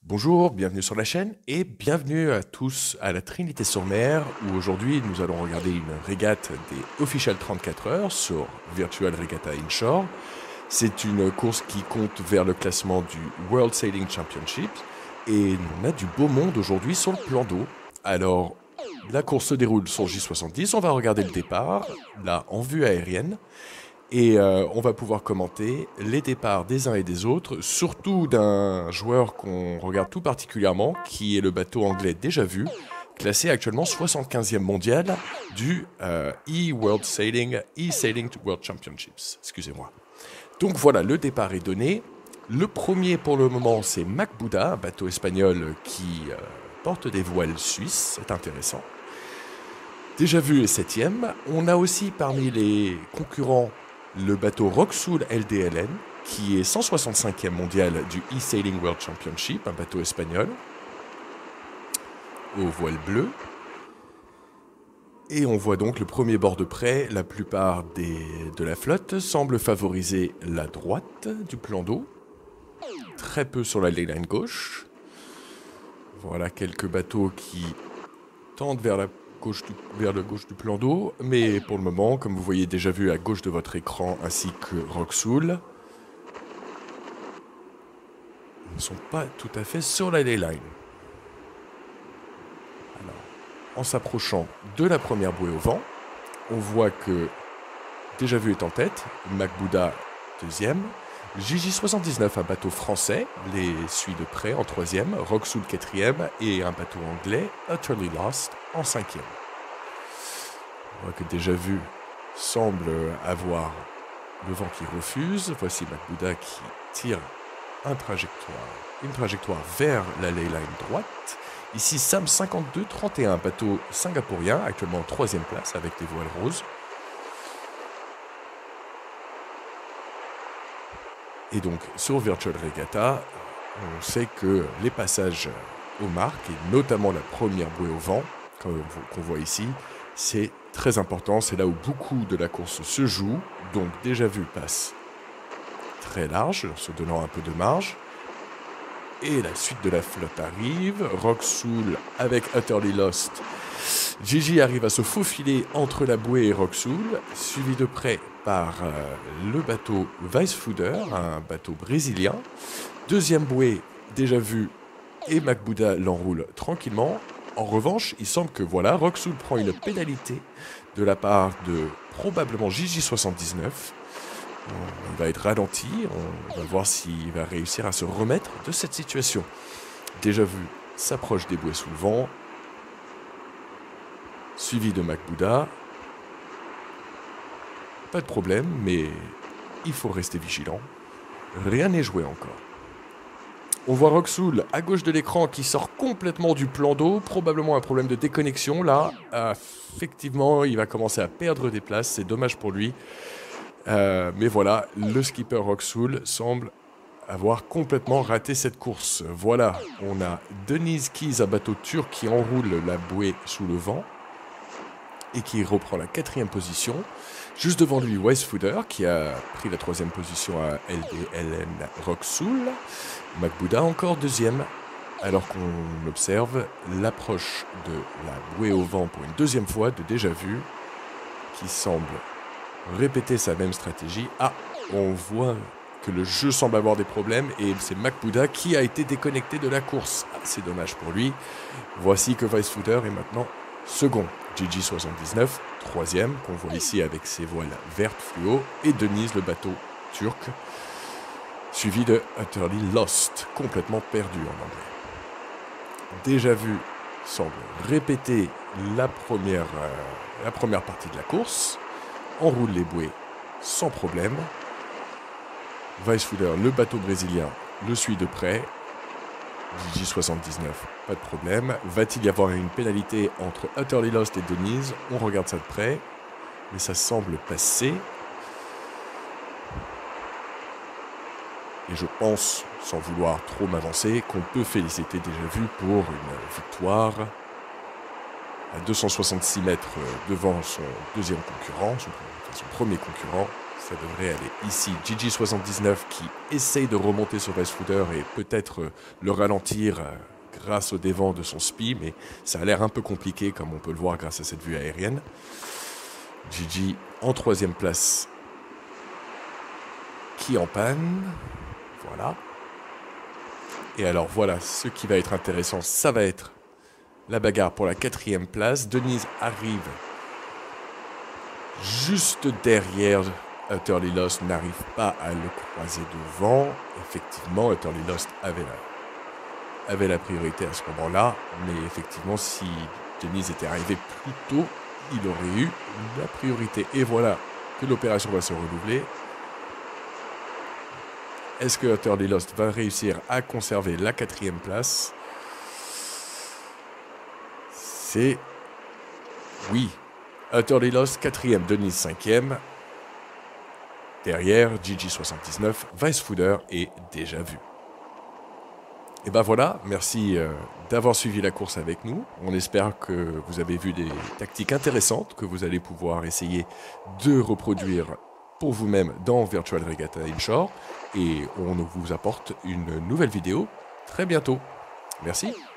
Bonjour, bienvenue sur la chaîne et bienvenue à tous à la Trinité-sur-Mer où aujourd'hui nous allons regarder une régate des Official 34 heures sur Virtual Regatta Inshore. C'est une course qui compte vers le classement du World Sailing Championship et on a du beau monde aujourd'hui sur le plan d'eau. Alors, la course se déroule sur J70, on va regarder le départ, là en vue aérienne. Et on va pouvoir commenter les départs des uns et des autres, surtout d'un joueur qu'on regarde tout particulièrement, qui est le bateau anglais déjà vu, classé actuellement 75e mondial du E-World Sailing, E-Sailing World Championships. Excusez-moi. Donc voilà, le départ est donné. Le premier pour le moment, c'est Macbuda, un bateau espagnol qui porte des voiles suisses. C'est intéressant. Déjà vu est 7e. On a aussi parmi les concurrents le bateau Roxul LDLN, qui est 165e mondial du E-Sailing World Championship, un bateau espagnol, aux voiles bleues. Et on voit donc le premier bord de près, la plupart de la flotte semble favoriser la droite du plan d'eau, très peu sur la leyline gauche. Voilà quelques bateaux qui tendent vers le gauche du plan d'eau, mais pour le moment, comme vous voyez déjà vu à gauche de votre écran, ainsi que Roxul, ne sont pas tout à fait sur la leyline. Alors, en s'approchant de la première bouée au vent, on voit que déjà vu est en tête, Macbuda deuxième, JJ79, un bateau français, les suit de près en troisième, Roxul quatrième et un bateau anglais, Utterly Lost, en cinquième. On voit que déjà vu semble avoir le vent qui refuse. Voici Macbuda qui tire une trajectoire vers la leyline droite. Ici Sam 5231, bateau singapourien, actuellement en troisième place avec des voiles roses. Et donc, sur Virtual Regatta, on sait que les passages aux marques, et notamment la première bouée au vent, qu'on voit ici, c'est très important. C'est là où beaucoup de la course se joue. Donc, déjà vu passe très large, se donnant un peu de marge. Et la suite de la flotte arrive. Roxul avec Utterly Lost. Gigi arrive à se faufiler entre la bouée et Roxul, suivi de près par le bateau Weissfuder, un bateau brésilien. Deuxième bouée, déjà vu, et Macbuda l'enroule tranquillement. En revanche, il semble que voilà, Roxul prend une pénalité de la part de probablement JJ79. Il va être ralenti, on va voir s'il va réussir à se remettre de cette situation. Déjà vu, s'approche des bouées sous le vent, suivi de Macbuda. Pas de problème, mais il faut rester vigilant. Rien n'est joué encore. On voit Roxul à gauche de l'écran qui sort complètement du plan d'eau. Probablement un problème de déconnexion. Là, effectivement, il va commencer à perdre des places. C'est dommage pour lui. Mais voilà, le skipper Roxul semble avoir complètement raté cette course. Voilà, on a Denise Keys, un bateau turc qui enroule la bouée sous le vent et qui reprend la quatrième position. Juste devant lui, Weissfuder, qui a pris la troisième position à LDLN Roxul. Macbuda encore deuxième, alors qu'on observe l'approche de la bouée au vent pour une deuxième fois de déjà vu, qui semble répéter sa même stratégie. Ah, on voit que le jeu semble avoir des problèmes et c'est Macbuda qui a été déconnecté de la course. Ah, c'est dommage pour lui. Voici que Weissfuder est maintenant second. JJ79, troisième, qu'on voit ici avec ses voiles vertes fluo, et Denise, le bateau turc, suivi de Utterly Lost, complètement perdu en anglais. Déjà vu semble répéter la première partie de la course, enroule les bouées sans problème. Weissfuder, le bateau brésilien, le suit de près. JJ79, pas de problème. Va-t-il y avoir une pénalité entre Utterly Lost et Denise? On regarde ça de près, mais ça semble passer. Et je pense, sans vouloir trop m'avancer, qu'on peut féliciter déjà vu pour une victoire à 266 mètres devant son deuxième concurrent, son premier concurrent, Ça devrait aller ici. Gigi79 qui essaye de remonter sur Weisfooder et peut-être le ralentir grâce au dévent de son spi, mais ça a l'air un peu compliqué comme on peut le voir grâce à cette vue aérienne. Gigi en 3e place qui en panne. Voilà. Et alors voilà, ce qui va être intéressant, ça va être la bagarre pour la 4e place. Denise arrive juste derrière Utterly Lost, n'arrive pas à le croiser devant. Effectivement, Utterly Lost avait la priorité à ce moment-là, mais effectivement, si Denise était arrivé plus tôt, il aurait eu la priorité. Et voilà que l'opération va se renouveler. Est-ce que Utterly Lost va réussir à conserver la 4e place? C'est oui. Utterly Lost 4e, Denise 5e. Derrière, Gigi79, Weisfooder est déjà vu. Et ben voilà, merci d'avoir suivi la course avec nous. On espère que vous avez vu des tactiques intéressantes que vous allez pouvoir essayer de reproduire pour vous-même dans Virtual Regatta Inshore. Et on vous apporte une nouvelle vidéo très bientôt. Merci.